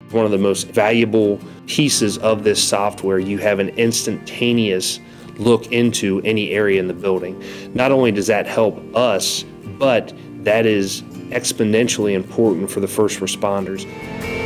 One of the most valuable pieces of this software, you have an instantaneous look into any area in the building. Not only does that help us, but that is exponentially important for the first responders.